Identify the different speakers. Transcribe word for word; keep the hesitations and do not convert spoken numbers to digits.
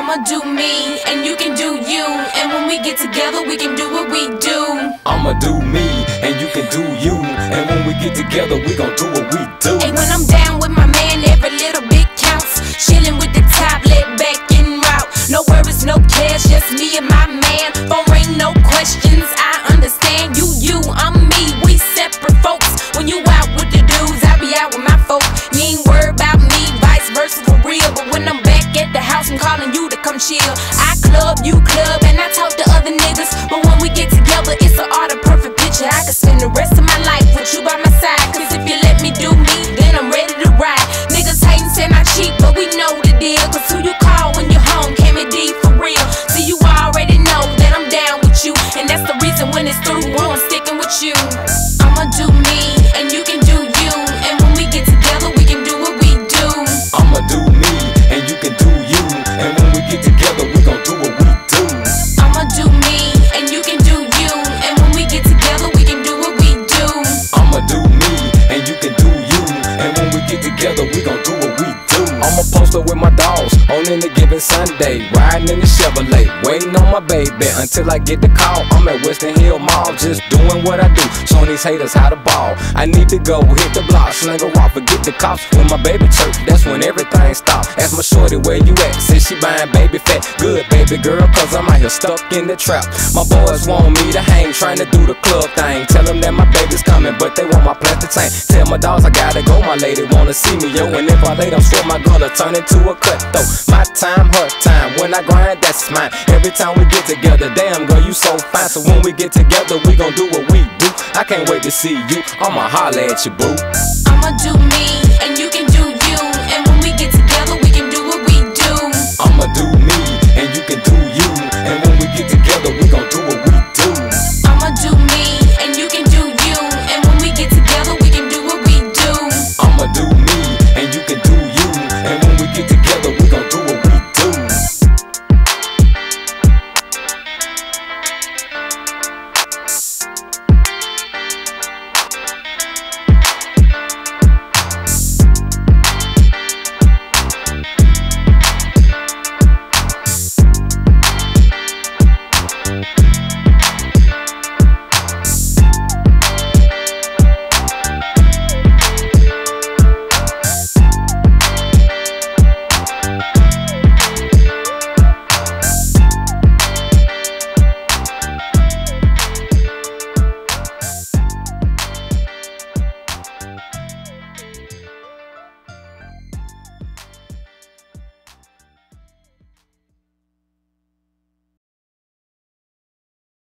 Speaker 1: I'ma do me, and you can do you. And when we get together, we can do what we do.
Speaker 2: I'ma do me, and you can do you. And when we get together, we gon' do what we do.
Speaker 1: And when I'm down with my man, every little bit counts. Chillin' with the tablet, back en route. No worries, no cash, just me and my man. Phone ring, no questions, I understand. You, you, I'm me, we separate folks. When you out with the dudes, I be out with my folk. You ain't worried about me, vice versa for real. But when I'm back at the house, I'm calling you to come chill. I club, you club, and I talk to other niggas. But when we get together, it's an art of perfect picture. I could spend the rest of my life with you by my side. Cause if you let me do me, then I'm ready to ride. Niggas hatin' saying I cheat, but we know the deal. Cause who you call when you're home can't be deep for real. See, you already know that I'm down with you. And that's the reason when it's through, I'm sticking with you. I'ma do me, and you can do you. And when we get together, we can do what we do.
Speaker 2: I'ma do me, and you can do you. And when we get together, we gon' do what we do.
Speaker 1: I'ma do me, and you can do you. And when we get together, we can do what we do.
Speaker 2: I'ma do me, and you can do you. And when we get together, we gon' do what we do. I'ma post up with my dogs on any given Sunday, riding in the Chevrolet, waiting on my baby until I get the call. I'm at Western Hill Mall, just doing what I do, showing these haters how to ball. I need to go hit the block, sling her off, forget the cops. When my baby church, that's when everything stops. Ask my shorty where you at, says she buying baby fat. Good baby girl, cause I'm out here stuck in the trap. My boys want me to hang, trying to do the club thing. Tell them that my baby's coming, but they want my plastic tank. Tell my dogs I gotta go, my lady wanna see me, yo. And if I late, I'm sure my girl'll turn into a cutthroat. My time, her time, when I grind, that's mine. Every time we get together, damn girl, you so fine. So when we get together, we gon' do what we do. I can't wait to see you, I'ma holler at you, boo.
Speaker 1: I'ma do me, and you can do you. And when we get together, we can do what we do.
Speaker 2: I'ma do me, and you can do you. And when we get together, we gon' do what